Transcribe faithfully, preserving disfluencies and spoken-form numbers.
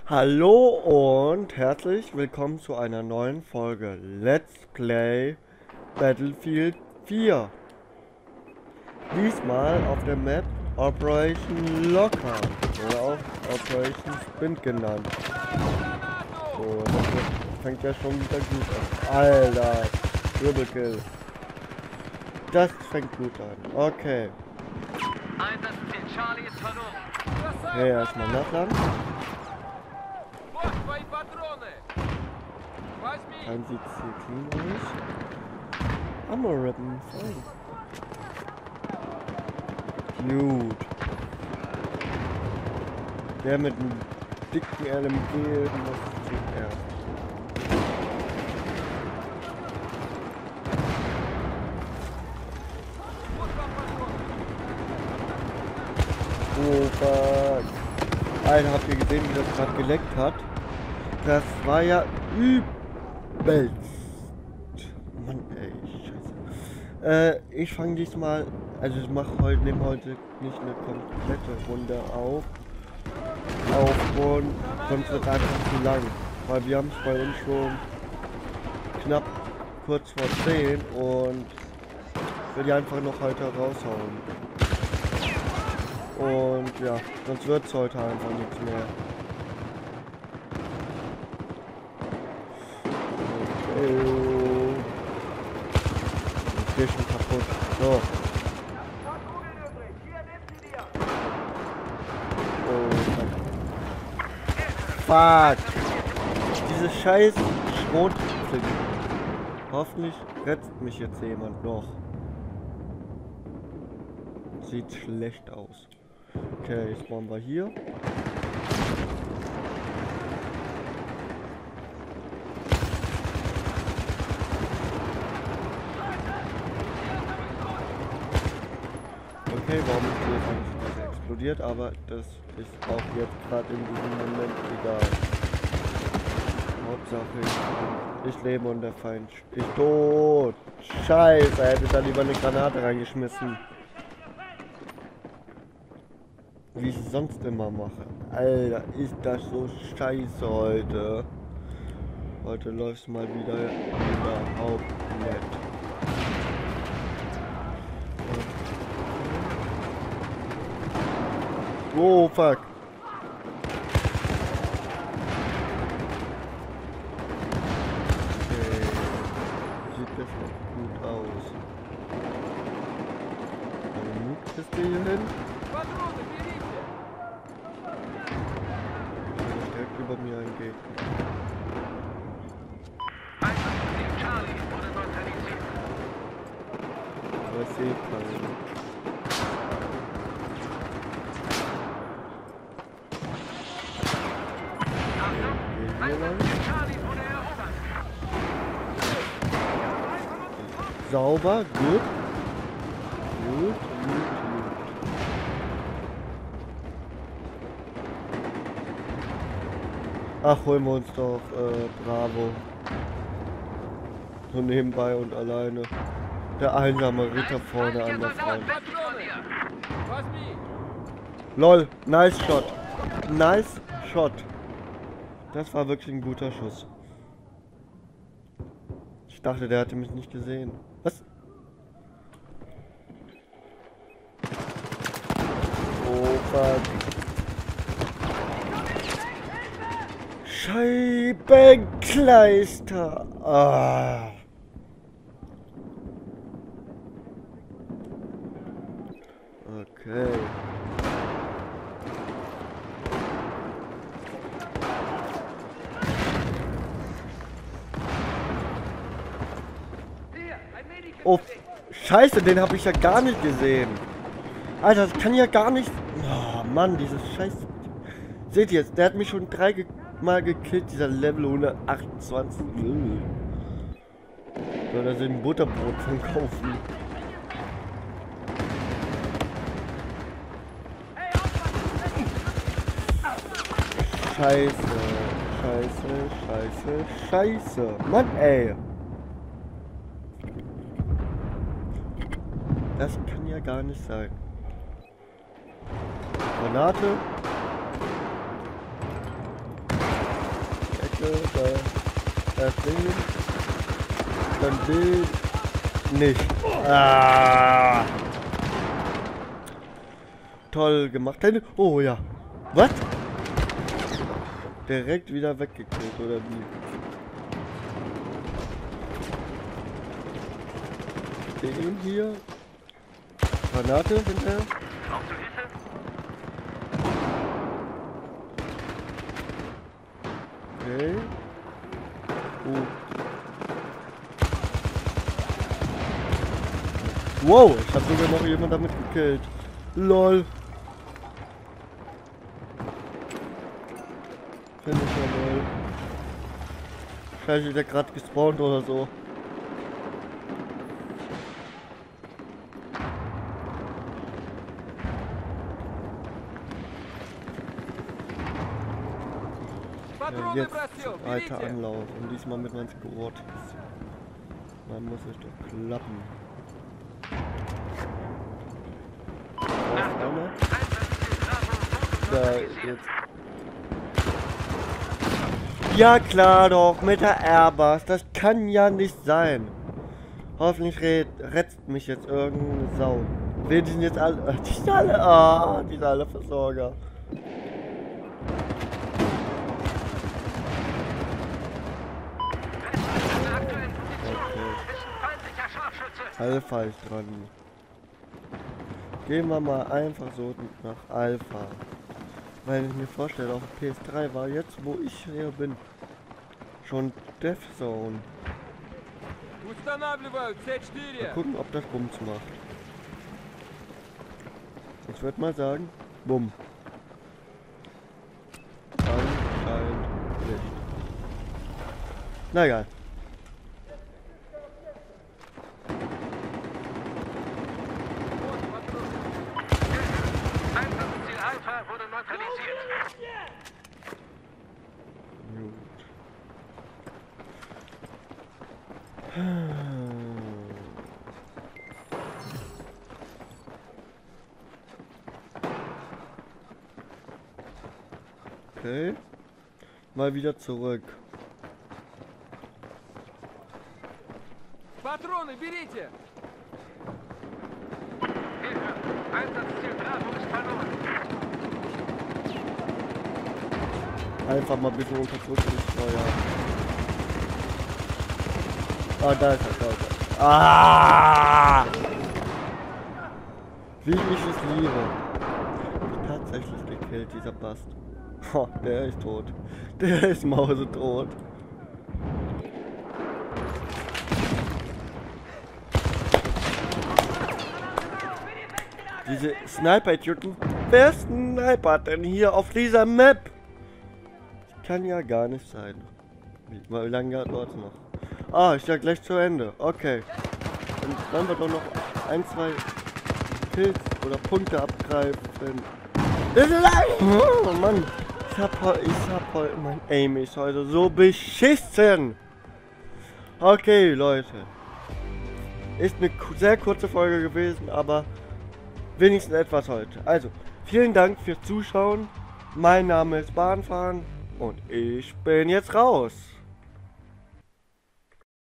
Hallo und herzlich willkommen zu einer neuen Folge Let's Play Battlefield vier. Diesmal auf der Map Operation Locker oder auch Operation Sprint genannt. So, das wird, fängt ja schon wieder gut an. Alter, Triple Kill. Das fängt gut an. Okay. Hey, erstmal nachladen. Dann sieht es hier clean aus. Ammo Rippen, fein. Gut. Der mit dem dicken L M G, was tut er? Oh fuck. Alter, habt ihr gesehen, wie das gerade geleckt hat? Das war ja übelst. Mann, ey, scheiße. Äh, ich fange diesmal, also ich mache heute, nehme heute nicht eine komplette Runde auf. Aufgrund, sonst wird es einfach zu lang. Weil wir haben es bei uns schon knapp kurz vor zehn und ich will die einfach noch heute raushauen. Und ja, sonst wird es heute einfach nichts mehr. Okay. Hier schon kaputt. So. Oh, fuck. Diese scheiß Schrotflinte. Hoffentlich rettet mich jetzt jemand noch. Sieht schlecht aus. Okay, jetzt spawnen wir hier. Okay, warum ist hier eigentlich das explodiert, aber das ist auch jetzt gerade in diesem Moment egal. Hauptsache ich, ich lebe und der Feind ist tot. Scheiße, hätte ich da lieber eine Granate reingeschmissen. Wie ich es sonst immer mache. Alter, ist das so scheiße heute. Heute läuft es mal wieder überhaupt nicht. Oh fuck. Okay. Sieht das noch gut aus. Eine Nutkiste hier hin. Direkt über mir ein Gegner. Aber ich sehe keinen. Sauber, gut. Gut, gut, gut. Ach, holen wir uns doch äh, Bravo. So nebenbei und alleine. Der einsame Ritter vorne an der Front. Lol, nice shot. Nice shot. Das war wirklich ein guter Schuss. Ich dachte, der hatte mich nicht gesehen. Was? Oh fuck. Scheibenkleister. Ah. Okay. Oh, scheiße, den habe ich ja gar nicht gesehen. Alter, das kann ja gar nicht... Oh, Mann, dieses scheiß... Seht ihr jetzt, der hat mich schon drei ge Mal gekillt, dieser Level hundertachtundzwanzig. Soll er sich ein Butterbrot von kaufen? Scheiße, scheiße, scheiße, scheiße. Mann, ey. Das kann ja gar nicht sein. Granate. Granate, da ersehen. Dann B nicht. Ah. Toll gemacht. Oh ja. Was? Direkt wieder weggekillt, oder wie? Den hier. Granate hinterher. Okay. Oh. Wow, ich habe sogar noch jemand damit gekillt. Lol. Finde ich ja lol. Vielleicht ist der gerade gespawnt oder so. Ja, jetzt weiter Anlauf und diesmal mit meinen Squad. Dann muss es doch klappen. Da ist einer. Da jetzt. Ja klar doch, mit der Airbus. Das kann ja nicht sein. Hoffentlich rettet mich jetzt irgendeine Sau. Wen sind jetzt alle? Die sind alle. Ah, oh, die sind alle Versorger. Alpha ist dran. Gehen wir mal einfach so nach Alpha. Weil ich mir vorstelle, auf P S drei war jetzt, wo ich hier bin, schon Death Zone. Mal gucken, ob das Bums macht. Ich würde mal sagen, Bumm. Anscheinend nicht. Na egal. Wurde neutralisiert. Gut. Okay. Mal wieder zurück. Patrone, берите! Einsatzziel Bravo ist verloren. Einfach mal ein bisschen unter Druck und Steuer. Ah, da ist er, da ist er. Ah! Wie ich es liebe. Tatsächlich gekillt, dieser Bast. Ha, der ist tot. Der ist mausetot. Diese Sniper-Idioten. Wer snipert denn hier auf dieser Map? Kann ja gar nicht sein. Wie, wie lange dauert es noch? Ah, ist ja gleich zu Ende. Okay. Dann wollen wir doch noch ein, zwei Kills oder Punkte abgreifen. Das ist ein... Oh Mann. Ich hab heute... Ich hab heute... Mein Aim ist heute so beschissen. Okay, Leute. Ist eine sehr kurze Folge gewesen, aber wenigstens etwas heute. Also, vielen Dank fürs Zuschauen. Mein Name ist Bahnfahren. Und ich bin jetzt raus.